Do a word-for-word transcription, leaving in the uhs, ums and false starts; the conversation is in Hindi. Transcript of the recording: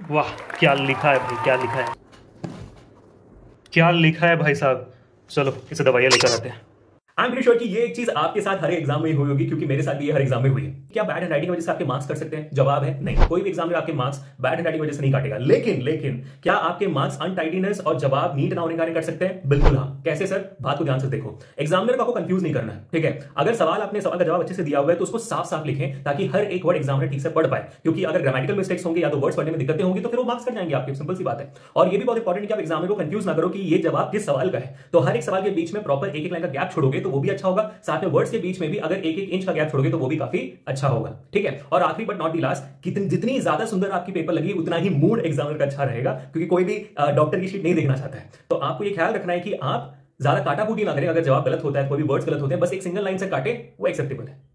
वाह, क्या लिखा है भाई, क्या लिखा है, क्या लिखा है भाई साहब। चलो इसे दवाइयाँ लेकर आते हैं। आई एम श्योर कि ये एक चीज आपके साथ हर एग्जाम में हुई होगी, क्योंकि मेरे साथ भी ये हर एग्जाम में हुई है। क्या बैड हैंड राइटिंग की वजह से आपके मार्क्स कट सकते हैं? जवाब है नहीं। कोई भी एग्जाम में आपके मार्क्स बैड हैंड राइटिंग की वजह से नहीं काटेगा। लेकिन लेकिन क्या आपके मार्क्स अनटाइडीनेस और जवाब नीट ना होने के कारण कट सकते हैं? बिल्कुल हाँ। कैसे सर? बात को ध्यान से देखो। एग्जामिनर को आपको कंफ्यूज नहीं करना है, ठीक है? अगर सवाल आपने सवाल का जवाब अच्छे से दिया हुआ है तो उसको साफ साफ लिखें, ताकि हर एक वर्ड एग्जामिनर ठीक से पढ़ पाए। क्योंकि अगर ग्रामेटिकल मिस्टेक्स होंगे या तो वर्ड्स पढ़ने में दिक्कतें होंगी तो फिर वो मार्क्स कट जाएंगे आपके। सिंपल सी बात है। और ये भी बहुत इंपॉर्टेंट है कि आप एग्जामिनर को कंफ्यूज ना करो कि ये जवाब किस सवाल का है। तो हर एक सवाल के बीच में प्रॉपर एक एक लाइन का गैप छोड़ोगे तो वो भी अच्छा होगा। साथ में वर्ड्स के बीच में भी अगर एक एक इंच का गैप छोड़ोगे तो वो भी काफी अच्छा होगा, ठीक है? और आखिरी बट नॉट दी लास्ट, जितनी ज्यादा सुंदर आपकी पेपर लगी उतना ही मूड एग्जामिनर का अच्छा रहेगा, क्योंकि कोई भी डॉक्टर की शीट नहीं देखना चाहता है। तो आपको ये ख्याल रखना है कि आप ज्यादा काटाकूटी ना करें। अगर जवाब गलत होता है, कोई भी वर्ड्स गलत होते हैं, बस एक सिंगल लाइन से काटे, वो एक्सेप्टेबल है।